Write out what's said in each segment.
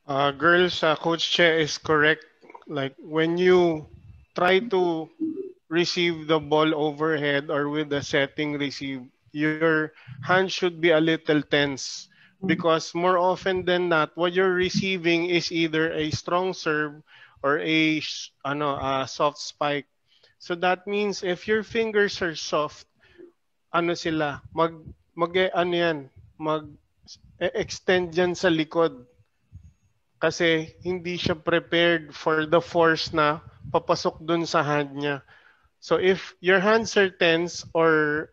Girls, Coach Che is correct. Like when you try to receive the ball overhead or with the setting receive, your hand should be a little tense because more often than not, what you're receiving is either a strong serve or a soft spike. So that means if your fingers are soft, ano sila, ano yan, mag extend yan sa likod kasi hindi siya prepared for the force na papasok dun sa hand niya. So if your hands are tense or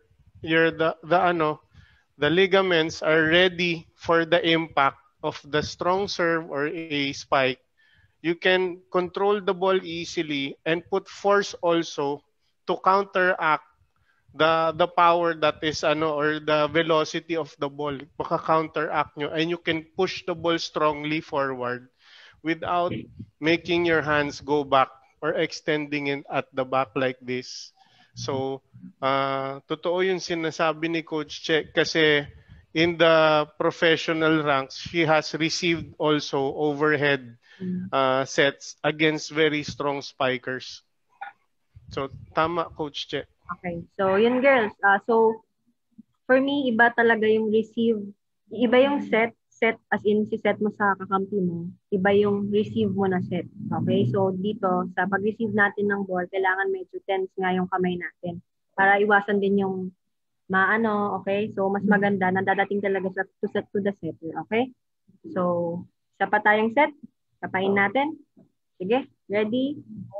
the ligaments are ready for the impact of the strong serve or a spike, you can control the ball easily and put force also to counteract the power that is or the velocity of the ball. Baka counteract nyo and you can push the ball strongly forward without making your hands go back or extending it at the back like this. So, totoo yung sinasabi ni Coach Che kasi in the professional ranks, she has received also overhead sets against very strong spikers. So, tama, Coach Che. Okay. So, yun girls. So, for me, iba talaga yung receive. Iba yung set as in si set mo sa kakampi mo. Iba yung receive mo na set. Okay? So, dito, sa pag-receive natin ng ball, kailangan medyo tense nga yung kamay natin. Para iwasan din yung maano, okay? So, mas maganda na dadating talaga sa to the setter. Okay? So, isa pa tayong set. Kapain natin. Sige, ready?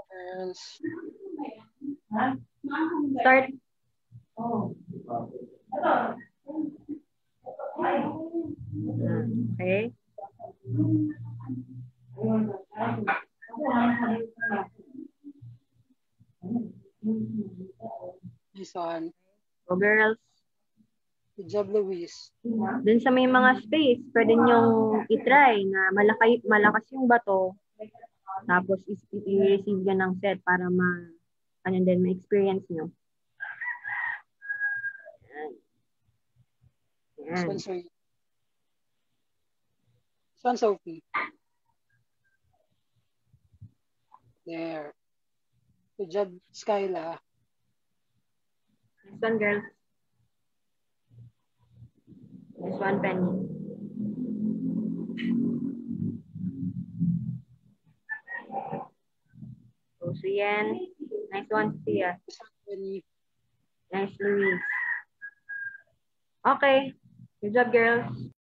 Start. Okay. This one. So, girls. Good job, Luis. Dun sa may mga space, pwede nyong itry na malakas yung bato, tapos i-receive yan ng set para ma-experience nyo. This one's for you. This one's Sophie. There. Good job, Skyla. This one, girls. This one, Penny. So, Sian. Nice one, Sia. This one, Penny. Nice, Luis. Okay. Good job, girls.